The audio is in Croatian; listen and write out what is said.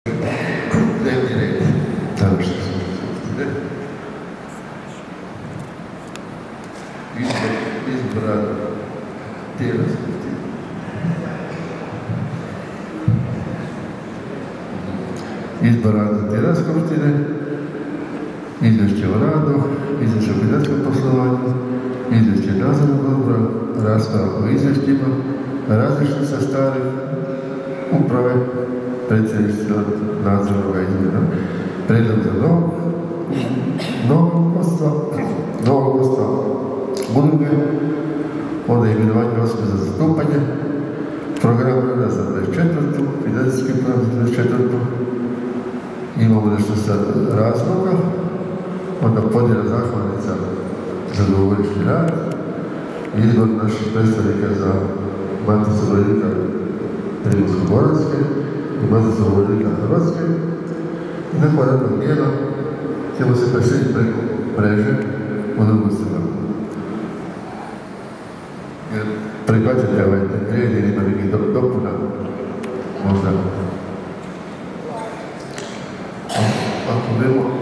dnevni red. Naročito se ne. Izbora tijela skupštine. Izbora tijela skupštine, izvješće o radu, izvješće o financijskom poslovanju, izvješće nadzornog odbora, rasprava o izvješćima, različnica starih uprave, predsjedništva nadzornog izmjena, predlog za novog gosta, udruge, onda imenovanje osobe za zastupanje, program rada za 24. financijski plan za 24. Imamo nešto sa razloga, onda podjela zahvalnica za dugogodišnji rad, izbor naših predstavnika za Maticu umirovljenika Primorsko-goranske i Maticu umirovljenika Hrvatske. I nakon radnog dijela ćemo se preseliti preko mreže u drugu stranu. Prihvaćate ovaj red ili ima nekih dopuna? Možda. Ako